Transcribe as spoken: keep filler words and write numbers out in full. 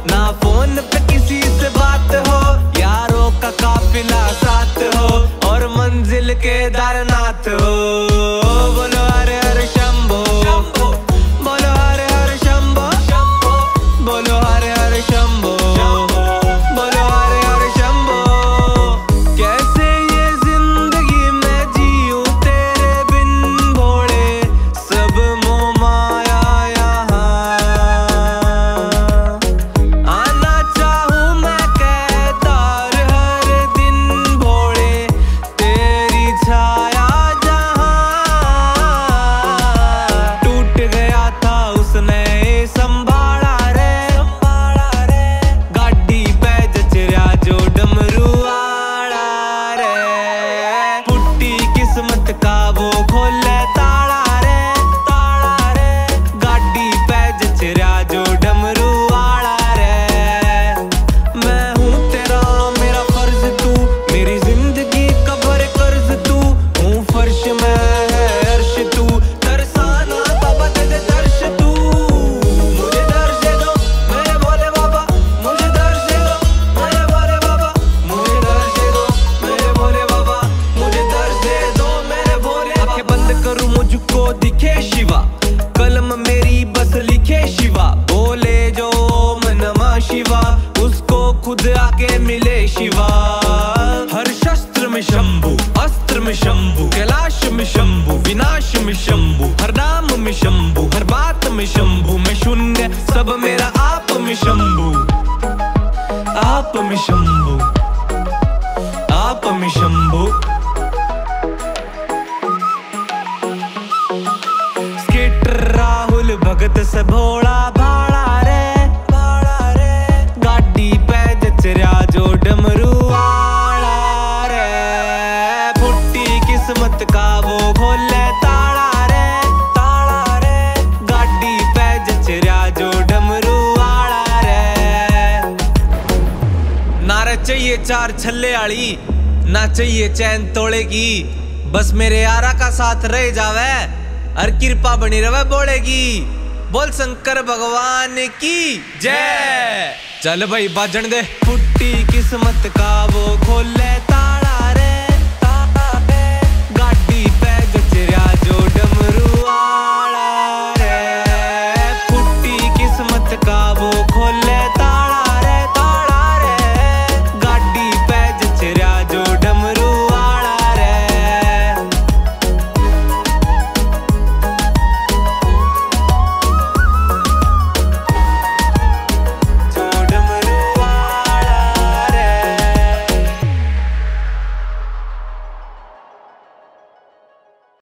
ना फोन पे किसी से बात हो, यारों का काफिला साथ हो और मंजिल केदारनाथ हो। बोलो हरे हरे शंभो, बोलो हरे हरे शंभो, बोलो हरे हरे शंभो, बोलो हरे हरे शंभो। कैसे ये जिंदगी में जीऊं तेरे बिन भोले, सब मोह माया यहाँ। आना चाहूं मैं केदार हर दिन भोले, तेरी छाया जहाँ। टूट गया था उसने संभाला रे, गाड़ी पे जचरा जो डमरू वाला रे। फुट्टी किस्मत का वो खोले ताला रे, ताला रे। गाड़ी पे जचरा जो डमरू वाला रे। मैं हूँ तेरा मेरा फर्ज तू, मेरी जिंदगी का भरे कर्ज तू। हूँ फर्श में है अर्श तू, तरसाना बाबा दे दे दर्श तू। मुझे दर्श दे दो मेरे भोले बाबा, मुझे दर्श दे दो मेरे भोले बाबा, मुझे दर्श दे दो मेरे भोले बाबा, मुझे दर्श दे दो मेरे भोले। आंखें बंद करूं मुझको दिखे शिवा, कलम मेरी बस लिखे शिवा। बोले जो ओम नमः शिवा, उसको खुद आके मिले शिवा। हर शस्त्र में शंभु, अस्त्र में शंभु, कैलाश में शंभु, विनाश में शंभु। हर नाम में शंभु, हर बात में शंभु। मैं शून्य सब मेरा आप में शंभु, आप में शंभु, आप में शंभु। स्केटर राहुल भगत से भोला भाड़ा रे, भाड़ा रे। गाड़ी पे जचरा जो डमरू वाला रे। फुट्टी किस्मत का वो खोले ताला रे, ताला रे। गाड़ी पे जचरा जो डमरू वाला रे। नारे चाहिए चार छल्ले आली, ना चाहिए चैन तोड़े की। बस मेरे यारा का साथ रह जावे, हर कृपा बनी रवे बोलेगी। बोल शंकर भगवान की जय। चल भाई बाजन दे। फुट्टी किस्मत का वो खोले